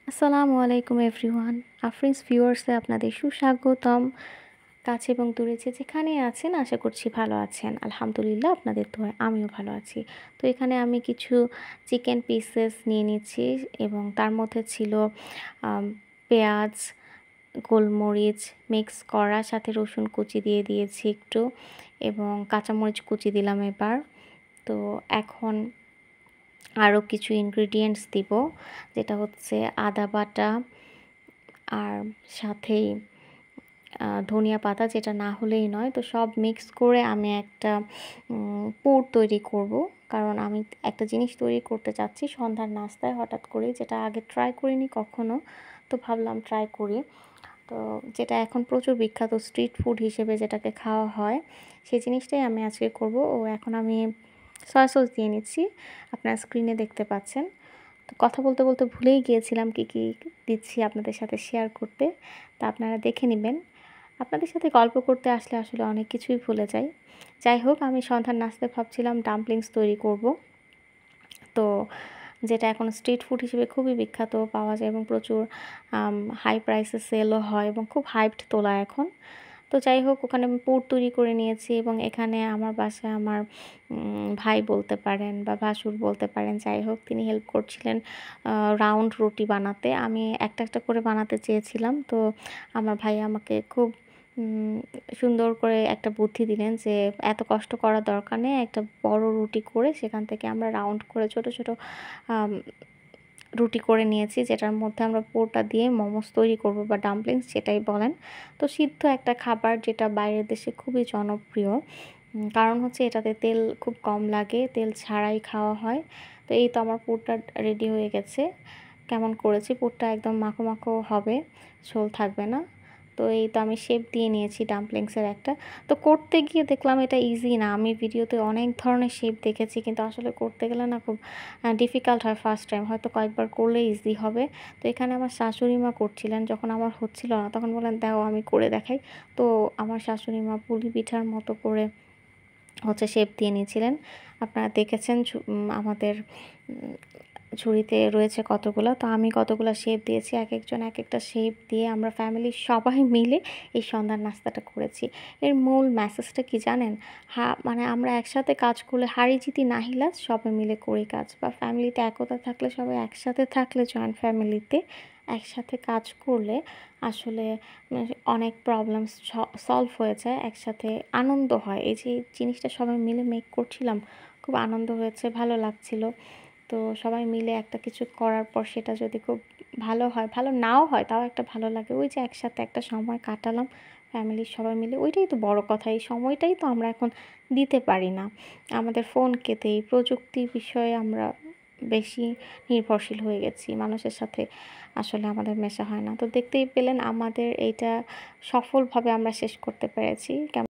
আসসালামু আলাইকুম এভরিওয়ান। আফরিনস ভিউয়ার্সে আপনাদের সুস্বাগতম। কাছে এবং দূরে যেখানে আছেন আশা করছি ভালো আছেন। আলহামদুলিল্লাহ আপনাদের দোয়ায় আমিও ভালো আছি। তো এখানে আমি কিছু চিকেন পিসেস নিয়ে নিচ্ছি এবং তার মধ্যে ছিল পেঁয়াজ, গোলমরিচ মিক্স করা, সাথে রসুন কুচি দিয়ে দিয়েছি একটু এবং কাঁচামরিচ কুচি দিলাম এবার। তো এখন আরও কিছু ইনগ্রিডিয়েন্টস দিব, যেটা হচ্ছে আদা বাটা আর সাথেই ধনিয়া পাতা, যেটা না হলেই নয়। তো সব মিক্স করে আমি একটা পুর তৈরি করব, কারণ আমি একটা জিনিস তৈরি করতে চাচ্ছি সন্ধ্যার নাস্তায় হঠাৎ করে, যেটা আগে ট্রাই করিনি কখনো। তো ভাবলাম ট্রাই করি। তো যেটা এখন প্রচুর বিখ্যাত স্ট্রিট ফুড হিসেবে যেটাকে খাওয়া হয়, সেই জিনিসটাই আমি আজকে করব। ও এখন আমি সয়া সস দিয়ে নিচ্ছি, আপনারা স্ক্রিনে দেখতে পাচ্ছেন। তো কথা বলতে বলতে ভুলেই গিয়েছিলাম কি কি দিচ্ছি আপনাদের সাথে শেয়ার করতে। তা আপনারা দেখে নেবেন। আপনাদের সাথে গল্প করতে আসলে আসলে অনেক কিছুই ভুলে যাই। যাই হোক, আমি সন্ধ্যার নাস্তায় ভাবছিলাম ডাম্পলিংস তৈরি করব। তো যেটা এখন স্ট্রিট ফুড হিসেবে খুবই বিখ্যাত, পাওয়া যায় এবং প্রচুর হাই প্রাইসে সেলও হয় এবং খুব হাইপড তোলা এখন। তো যাই হোক, ওখানে আমি পুর তৈরি করে নিয়েছি এবং এখানে আমার বাসায় আমার ভাই বলতে পারেন বা ভাসুর বলতে পারেন, যাই হোক, তিনি হেল্প করছিলেন রাউন্ড রুটি বানাতে। আমি একটা একটা করে বানাতে চেয়েছিলাম। তো আমার ভাই আমাকে খুব সুন্দর করে একটা বুদ্ধি দিলেন যে এত কষ্ট করার দরকার নেই, একটা বড় রুটি করে সেখান থেকে আমরা রাউন্ড করে ছোট ছোট রুটি করে নিয়েছি, যেটার মধ্যে আমরা পুরটা দিয়ে মোমোস তৈরি করব বা ডাম্পলিংস যেটাই বলেন। তো সিদ্ধ একটা খাবার, যেটা বাইরের দেশে খুবই জনপ্রিয়, কারণ হচ্ছে এটাতে তেল খুব কম লাগে, তেল ছাড়াই খাওয়া হয়। তো এই তো আমার পুরটা রেডি হয়ে গেছে। কেমন করেছি পুরটা, একদম মাখো মাখো হবে, ঝোল থাকবে না। তো এই তো আমি শেপ দিয়ে নিয়েছি ডাম্পলিংসের একটা। তো করতে গিয়ে দেখলাম এটা ইজি না। আমি ভিডিওতে অনেক ধরনের শেপ দেখেছি, কিন্তু আসলে করতে গেলে না খুব ডিফিকাল্ট হয় ফার্স্ট টাইম। হয়তো কয়েকবার করলে ইজি হবে। তো এখানে আমার শাশুড়ি মা করছিলেন, যখন আমার হচ্ছিল না তখন বললেন দাও আমি করে দেখাই। তো আমার শাশুড়ি মা পুলি পিঠার মতো করে হচ্ছে শেপ দিয়ে নিয়েছিলেন। আপনারা দেখেছেন আমাদের ঝুড়িতে রয়েছে কতগুলো। তো আমি কতগুলো শেপ দিয়েছি, এক একজন এক একটা শেপ দিয়ে আমরা ফ্যামিলির সবাই মিলে এই সন্ধ্যার নাস্তাটা করেছি। এর মূল মেসেজটা কি জানেন? মানে আমরা একসাথে কাজ করলে হারি জিতি নাহিলাজ সবাই মিলে করি কাজ, বা ফ্যামিলিতে একতা থাকলে, সবাই একসাথে থাকলে, জয়েন্ট ফ্যামিলিতে একসাথে কাজ করলে আসলে অনেক প্রবলেমস সলভ হয়ে যায়, একসাথে আনন্দ হয়। এই যে জিনিসটা সবাই মিলে মেক করছিলাম, খুব আনন্দ হয়েছে, ভালো লাগছিল। তো সবাই মিলে একটা কিছু করার পর সেটা যদি খুব ভালো হয়, ভালো নাও হয়, তাও একটা ভালো লাগে। ওই যে একসাথে একটা সময় কাটালাম ফ্যামিলির সবাই মিলে, ওইটাই তো বড় কথা। এই সময়টাই তো আমরা এখন দিতে পারি না। আমাদের ফোন কেতেই প্রযুক্তি বিষয়ে আমরা বেশি নির্ভরশীল হয়ে গেছি, মানুষের সাথে আসলে আমাদের মেশা হয় না। তো দেখতেই পেলেন আমাদের এইটা সফলভাবে আমরা শেষ করতে পেরেছি।